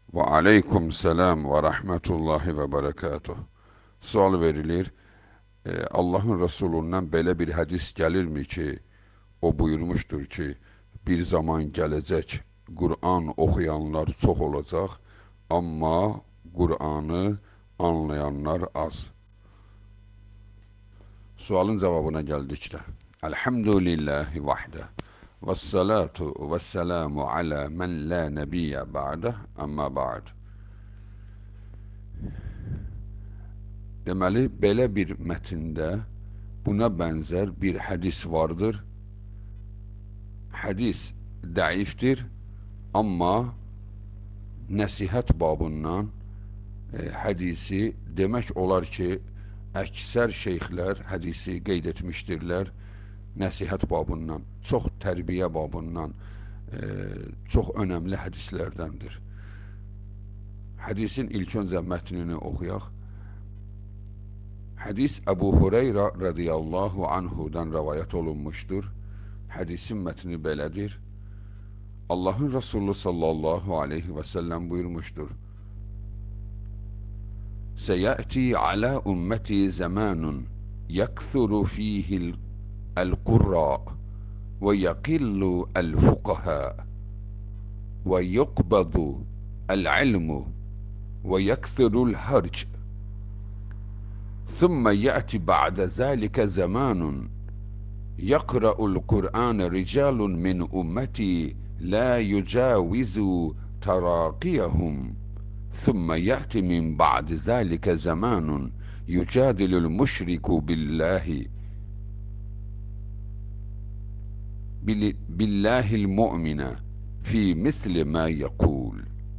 Ve aleyküm selam ve rahmetullahi ve berekatuh. Sual verilir. Allah'ın Resulünden belə bir hadis gelirmi ki, o buyurmuştur ki, bir zaman gelecek Kur'an okuyanlar çok olacak ama Kur'an'ı anlayanlar az. Sualın cevabına geldikçe. Elhamdülillahi vahde. Vessalatu vesselamu ala men la nebiyye ba'de amma ba'd. Deməli, belə bir mətndə buna bənzər bir hədis vardır. Hədis dəifdir, amma nəsihət babından hədisi demək olar ki, əksər şeyxlər hədisi qeyd etmişdirlər. Nəsihət babından, çox tərbiyə babından çox önəmli hədislərdəndir. Hədisin ilk öncə mətnini oxuyaq. Hadis Ebu Hureyre radıyallahu anhudan rivayet olunmuştur. Hadisin metni belədir. Allah'ın Resulü sallallahu aleyhi ve sellem buyurmuştur. Seyati ala ümmeti zamanun yakthuru fihi el-qurra ve yakillu el-fuqaha ve yukbadu el-ilmu ve yakthuru el-harc. ثم يأتي بعد ذلك زمان يقرأ القرآن رجال من أمتي لا يجاوز تراقيهم ثم يأتي من بعد ذلك زمان يجادل المشرك بالله المؤمن في مثل ما يقول.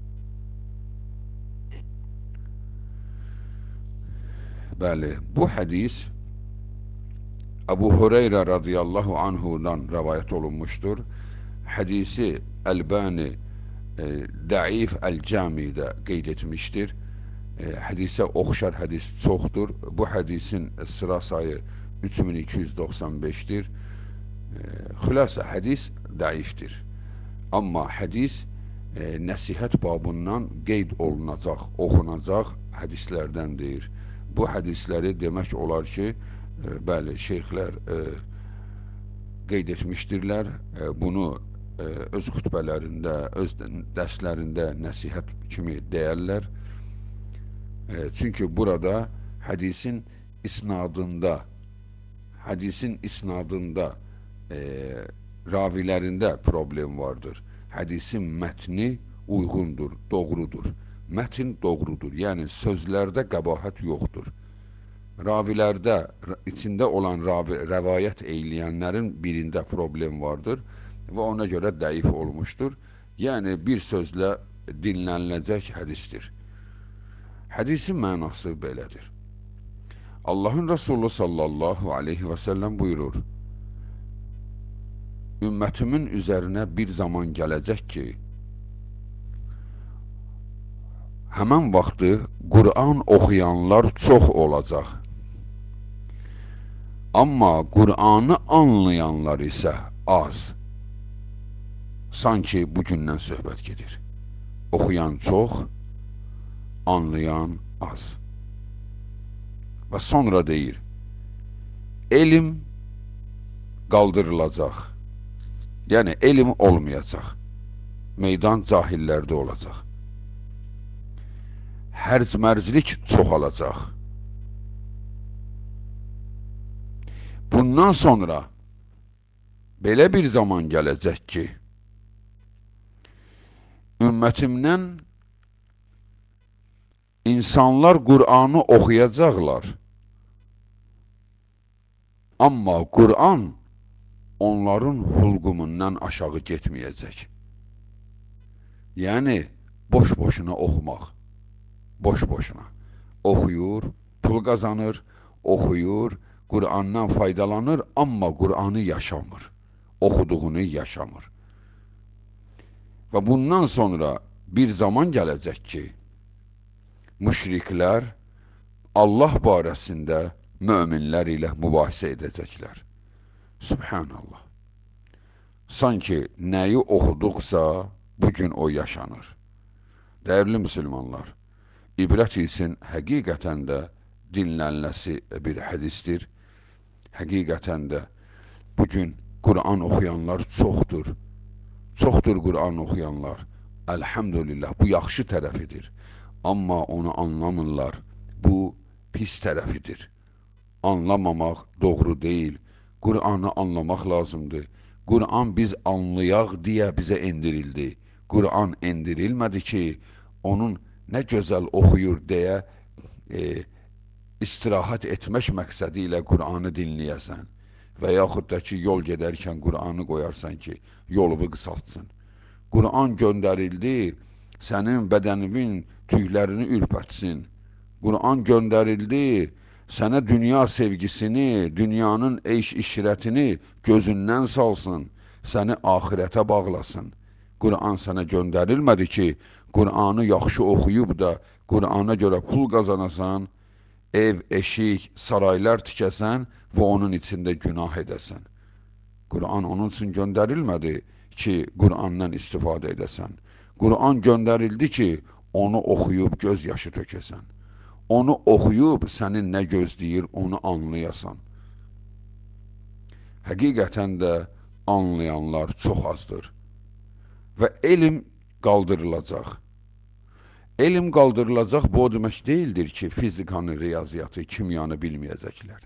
Bəli, bu hədis Ebu Hureyre radıyallahu anhudan rivayet olunmuştur. Hədisi Əlbani Dəif Əl-Cami'də qeyd etmişdir. Hədisə oxşar hədis çoxdur. Bu hədisin sıra sayı 3295'dir. Xülasə hədis dəifdir. Amma hədis nəsihət babından qeyd olunacaq, oxunacaq hədislərdəndir. Bu hədisləri demək olar ki, bəli, şeyxlər qeyd etmişdirlər. Bunu öz xütbələrində, öz dərslərində nəsihət kimi deyərlər. Çünki burada hədisin isnadında ravilərində problem vardır. Hədisin mətni uyğundur, doğrudur. Mətn doğrudur, yəni sözlərdə qəbahət yoxdur. Ravilərdə, içində olan rəvayət eyləyənlərin birində problem vardır və ona görə dəif olmuşdur. Yəni bir sözlə dinləniləcək hədisdir. Hədisin mənası belədir. Allah'ın Resulü sallallahu aleyhi ve sellem buyurur. Ümmetimin üzerine bir zaman gələcək ki, həmən vaxtı Kur'an oxuyanlar çox olacaq. Amma Kur'an'ı anlayanlar isə az. Sanki bugündən söhbət gedir. Oxuyan çox, anlayan az. Və sonra deyir, elm qaldırılacaq. Yəni elm olmayacaq. Meydan cahillərdə olacaq. Hərc-mərclik çoxalacaq. Bundan sonra belə bir zaman gələcək ki, ümmətimdən insanlar Kur'an'ı oxuyacaqlar. Amma Kur'an onların hulqumundan aşağı getməyəcək. Yəni boş-boşuna oxumaq. Boş-boşuna. Oxuyur, pul qazanır, oxuyur, Kur'an'dan faydalanır, amma Kur'an'ı yaşamır. Oxuduğunu yaşamır. Və bundan sonra bir zaman gələcək ki, müşriklər Allah barəsində möminlər ilə mübahisə edəcəklər. Subhanallah. Sanki nəyi oxuduqsa bugün o yaşanır. Değerli Müslümanlar, ibrət üçün həqiqətən də dinlənləsi bir hədistir. Həqiqətən də bugün Kur'an oxuyanlar çoxdur. Çoxdur Kur'an oxuyanlar. Elhamdülillah, bu yaxşı tərəfidir. Amma onu anlamırlar. Bu pis tərəfidir. Anlamamaq doğru deyil. Kur'an'ı anlamaq lazımdır. Kur'an biz anlayaq deyə bizə indirildi. Kur'an indirilmədi ki, onun nə gözəl oxuyur deyə istirahat etmək məqsədi ilə Kur'an'ı dinləyəsən və yaxud da ki, yol gedərkən Kur'an'ı qoyarsan ki, yolumu qısaltsın. Kur'an göndərildi, sənin bədəninin tüylərini ürpətsin. Kur'an göndərildi, sənə dünya sevgisini, dünyanın eyş-işrətini gözündən salsın, səni ahirətə bağlasın. Kur'an sənə göndərilmədi ki, Kur'an'ı yaxşı oxuyub da Kur'an'a görə pul qazanasan, ev, eşik, saraylar tikəsən və onun içində günah edəsən. Kur'an onun üçün göndərilmədi ki, Kur'an'dan istifadə edəsən. Kur'an göndərildi ki, onu oxuyub göz yaşı tökəsən. Onu oxuyub sənin nə gözləyir, onu anlayasan. Həqiqətən də anlayanlar çox azdır. Və elm qaldırılacaq. Elm qaldırılacaq, bu o demək deyildir ki, fizikanı, riyaziyyatı, kimyanı bilməyəcəklər.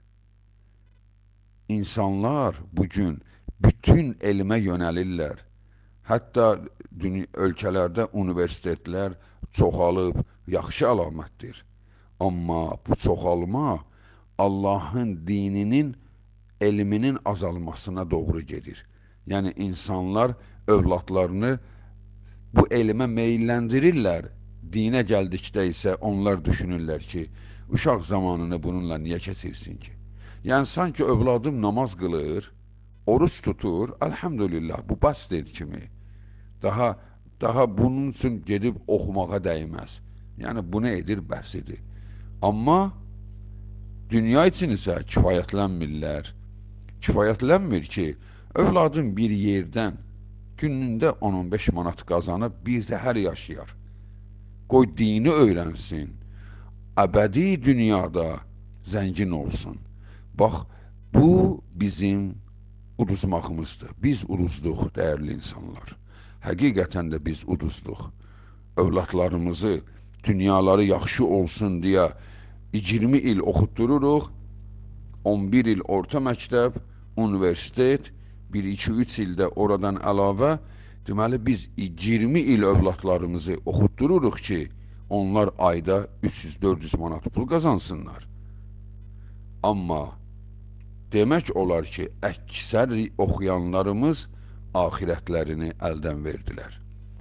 İnsanlar bugün bütün elmə yönəlirlər. Hətta ölkələrdə universitetlər çoxalıb, yaxşı əlamətdir. Amma bu çoxalma Allahın dininin, elminin azalmasına doğru gedir. Yəni insanlar övladlarını bu elmə meyilləndirirlər. Dinə gəldikdə isə onlar düşünürlər ki, uşaq zamanını bununla niyə keçirsin ki? Yəni sanki övladım namaz qılır, oruç tutur, elhamdülillah, bu basdır kimi. Daha bunun üçün gedib oxumağa dəyməz. Yəni bunu edir, bəhs edir. Amma dünya üçün isə kifayətlənmirlər. Kifayətlənmir ki, övladım bir yerdən günündə 10-15 manat qazanıb bir təhər yaşayar. Qoy dini öyrənsin, əbədi dünyada zəngin olsun. Bax, bu bizim uduzmağımızdır. Biz uduzduq, dəyərli insanlar. Həqiqətən də biz uduzduq. Övladlarımızı dünyaları yaxşı olsun deyə 20 il oxutdururuq, 11 il orta məktəb, universitet, 1-2-3 ildə oradan əlavə. Deməli, biz 20 il övladlarımızı oxutdururuq ki, onlar ayda 300-400 manat pul qazansınlar. Amma demək olar ki, əksər oxuyanlarımız ahirətlərini əldən verdilər.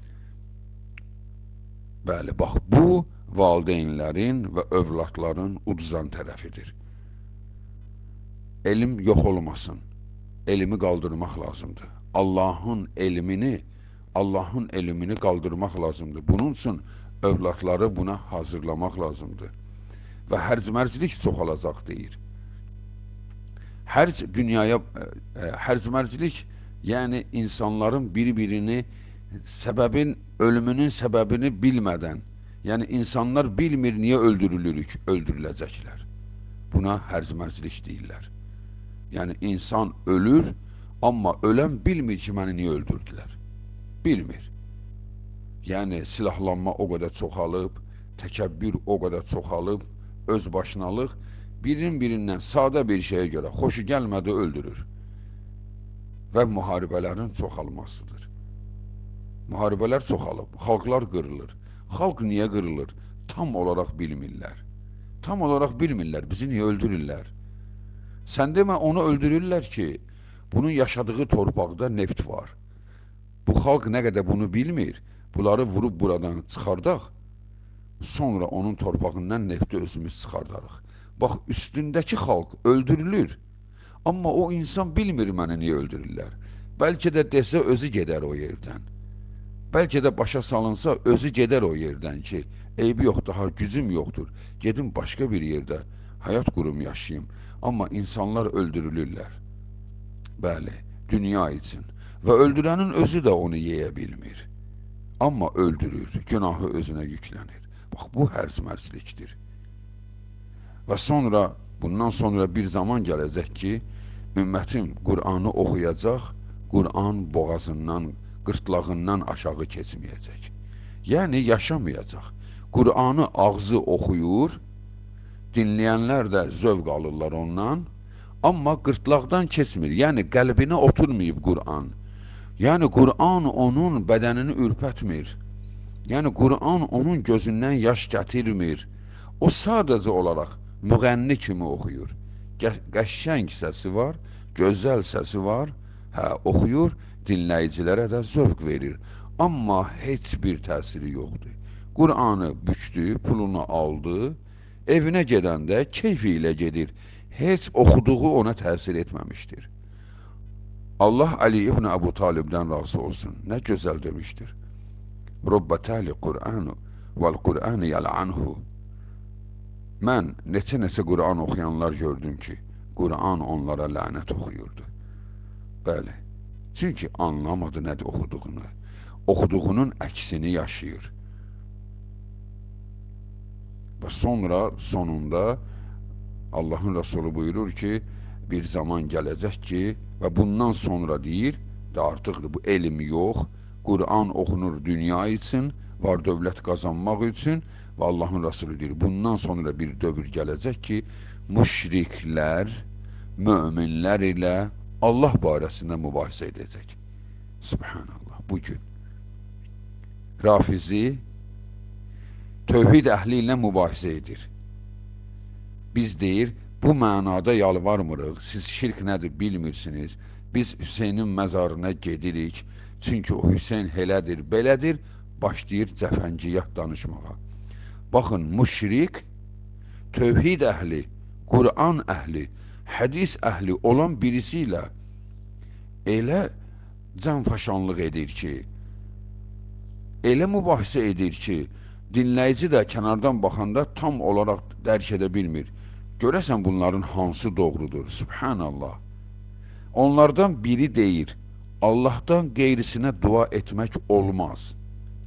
Bəli, bax, bu valideynlərin və övladların uduzan tərəfidir. Elm yox olmasın, elmi qaldırmaq lazımdır. Allahın elmini qaldırmaq lazımdır. Bunun üçün övladları buna hazırlamaq lazımdır. Və hərc-mərcilik çoxalacaq deyir. Hərc-mərcilik, yəni insanların bir-birini ölümünün səbəbini bilmədən, yəni insanlar bilmir niyə öldürülürük, öldürüləcəklər. Buna hərc-mərcilik deyirlər. Yəni insan ölür, amma ölən bilmir ki, məni niyə öldürdülər. Bilmir. Yəni silahlanma o qədər çoxalıb, təkəbbür o qədər çoxalıb, özbaşınalıq birindən sadə bir şeyə görə xoşu gəlmədi öldürür. Və müharibələrin çoxalmasıdır. Müharibələr çoxalıb, xalqlar qırılır. Xalq niyə qırılır? Tam olaraq bilmirlər. Tam olaraq bilmirlər, bizi niyə öldürürlər? Sən demə, onu öldürürlər ki, bunun yaşadığı torpaqda neft var. Bu xalq nə qədər bunu bilmir, bunları vurub buradan çıxardaq, sonra onun torpağından nefti özümüz çıxardarıq. Bax, üstündəki xalq öldürülür, amma o insan bilmir məni niyə öldürürlər. Bəlkə də desə özü gedər o yerdən. Bəlkə də başa salınsa özü gedər o yerdən ki, eybi yox, daha gücüm yoxdur, gedim başqa bir yerdə həyat qurum yaşayayım. Amma insanlar öldürülürlər. Bəli, dünya üçün. Və öldürənin özü də onu yeyə bilmir. Amma öldürür, günahı özünə yüklənir. Bax, bu hərc-mərclikdir. Və sonra, bundan sonra bir zaman gələcək ki, ümmətim Qur'anı oxuyacaq, Qur'an boğazından, qırtlağından aşağı keçməyəcək. Yəni, yaşamayacaq. Qur'anı ağzı oxuyur, dinləyənlər də zövq alırlar ondan, amma qırtlaqdan keçmir, yəni qəlbinə oturmayıb Qur'an. Yəni, Qur'an onun bədənini ürpətmir. Yəni, Qur'an onun gözündən yaş gətirmir. O sadəcə olaraq müğənni kimi oxuyur. Qəşəng səsi var, gözəl səsi var, oxuyur, dinləyicilərə də zövq verir. Amma heç bir təsiri yoxdur. Qur'anı bükdü, pulunu aldı, evinə gedəndə keyfi ilə gedir. Heç oxuduğu ona təsir etməmişdir. Allah Ali ibn Əbu Talibdən razı olsun. Nə gözəl demişdir. Rubbətəli Qur'anu vəl-Qur'anu yəl'anhu. Mən neçə Qur'an oxuyanlar gördüm ki, Qur'an onlara lənət oxuyurdu. Bəli, çünki anlamadı nədir oxuduğunu. Oxuduğunun əksini yaşayır. Və sonra, sonunda Allahın Resulü buyurur ki, bir zaman gələcək ki, və bundan sonra deyir, artıq bu elm yox, Qur'an oxunur dünya üçün, var dövlət qazanmaq üçün və Allahın Resulü deyir, bundan sonra bir dövr gələcək ki, müşriklər, möminlər ilə Allah barəsində mübahisə edəcək. Subhanallah, bugün Rafizi tövhid əhli ilə mübahisə edir. Biz deyir, bu mənada yalvarmırıq, siz şirk nədir bilmirsiniz, biz Hüseynin məzarına gedirik, çünki o Hüseyin elədir, belədir, başlayır cəfəngiyat danışmağa. Baxın, müşrik, tövhid əhli, Qur'an əhli, hədis əhli olan birisi ilə elə canfaşanlıq edir ki, elə mübahisə edir ki, dinləyici də kənardan baxanda tam olaraq dərk edə bilmir. Görəsən bunların hansı doğrudur? Subhanallah. Onlardan biri deyir, Allahdan qeyrisinə dua etmək olmaz.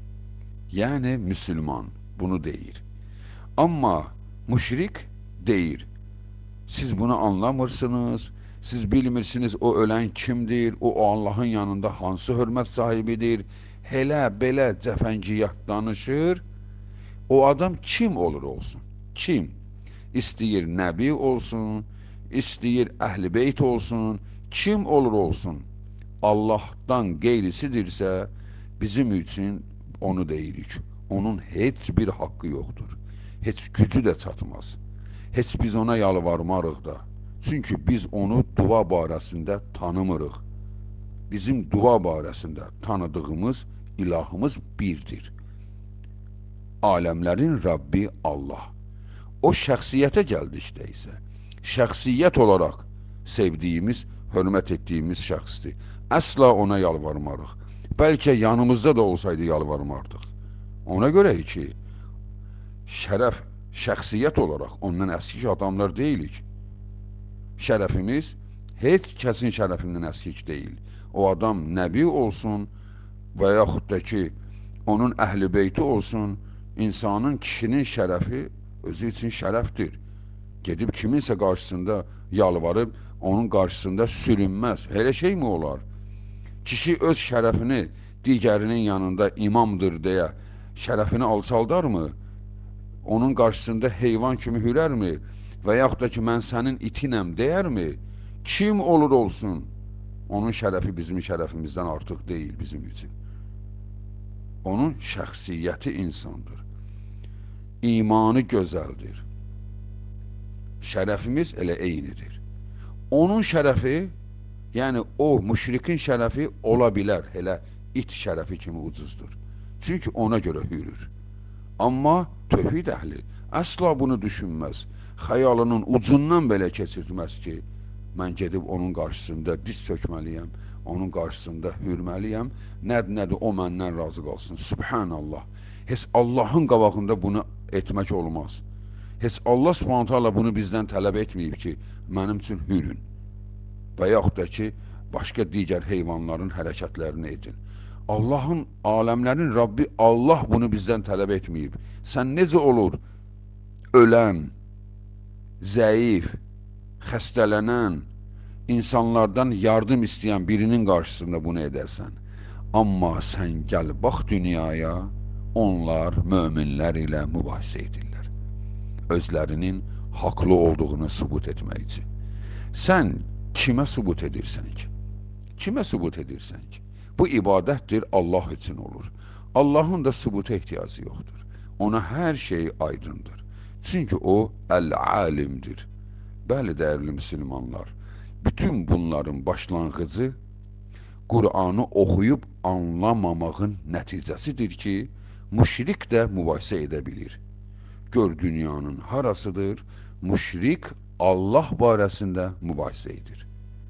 Yəni, müsəlman bunu deyir. Amma müşrik deyir, siz bunu anlamırsınız, siz bilmirsiniz o ölən kimdir, o Allahın yanında hansı hörmət sahibidir, hələ belə cəfəngiyat danışır. O adam kim olur olsun? Kim? İstəyir nəbi olsun, istəyir əhl-i beyt olsun, kim olur olsun? Allahdan qeyrisidirsə, bizim üçün onu deyirik. Onun heç bir haqqı yoxdur. Heç gücü də çatmaz. Heç biz ona yalvarmarıq da. Çünki biz onu dua barəsində tanımırıq. Bizim dua barəsində tanıdığımız ilahımız birdir. Aləmlərin Rabbi Allah. O şəxsiyyətə gəldikdə isə, şəxsiyyət olaraq sevdiyimiz, hörmət etdiyimiz şəxsdir. Əsla ona yalvarmarıq. Bəlkə yanımızda da olsaydı yalvarmardıq. Ona görə ki, şərəf, şəxsiyyət olaraq ondan əskik adamlar deyilik. Şərəfimiz heç kəsin şərəfindən əskik deyil. O adam nəbi olsun və yaxud da ki, onun əhl-i beyti olsun, insanın, kişinin şərəfi özü üçün şərəfdir. Gedib kiminsə qarşısında yalvarıb, onun qarşısında sürünməz. Elə şey mi olar? Kişi öz şərəfini digərinin yanında imamdır deyə şərəfini alçaldarmı? Onun qarşısında heyvan kimi hürərmi? Və yaxud da ki, mən sənin itinəm deyərmi? Kim olur olsun, onun şərəfi bizim şərəfimizdən artıq deyil bizim üçün. Onun şəxsiyyəti insandır. İmanı gözəldir. Şərəfimiz elə eynidir. Onun şərəfi, yəni o müşrikin şərəfi ola bilər, elə it şərəfi kimi ucuzdur. Çünki ona görə hürür. Amma tövhid əhli əsla bunu düşünməz. Xəyalının ucundan belə keçirtməz ki, mən gedib onun qarşısında diz çökməliyəm, onun qarşısında hürməliyəm, nədir, o məndən razı qalsın. Subhanallah. Heç Allahın qabağında bunu etmək olmaz. Heç Allah Subhanahu taala bunu bizdən tələb etməyib ki, mənim üçün hürün və yaxud da ki, başqa digər heyvanların hərəkətlərini edin. Allahın, aləmlərin Rabbi Allah bunu bizdən tələb etməyib. Sən necə olur ölən, zəif, xəstələnən, insanlardan yardım istəyən birinin qarşısında bunu edərsən? Amma sən gəl bax dünyaya, onlar möminlər ilə mübahisə edirlər. Özlərinin haqlı olduğunu sübut etmək üçün. Sən kimə sübut edirsən ki? Kimə sübut edirsən ki? Bu ibadətdir, Allah üçün olur. Allahın da sübuta ehtiyacı yoxdur. Ona hər şey aydındır. Çünki o əl-alimdir. Bəli, dəyərli müsəlmanlar, bütün bunların başlanğıcı Qur'anı oxuyub anlamamağın nəticəsidir ki, müşrik də mübahisə edə bilir. Gör dünyanın harasıdır, müşrik Allah barəsində mübahisə edir.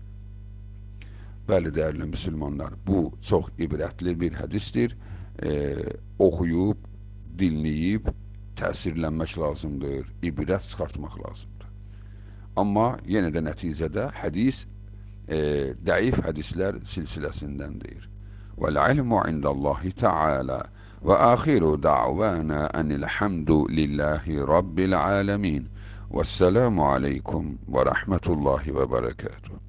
Bəli, dəyərli müsəlmanlar, bu çox ibrətli bir hədisdir. Oxuyub, dinləyib, təsirlənmək lazımdır, ibrət çıxartmaq lazımdır. Amma yenə də nəticədə hədis dəif hədislər silsiləsindəndir. Vəl-ilmu indallahi təala və axiru da'vana enilhamdu lillahi rabbil alemin. Vəsselamu aleykum və rahmetullahi və berekatuhu.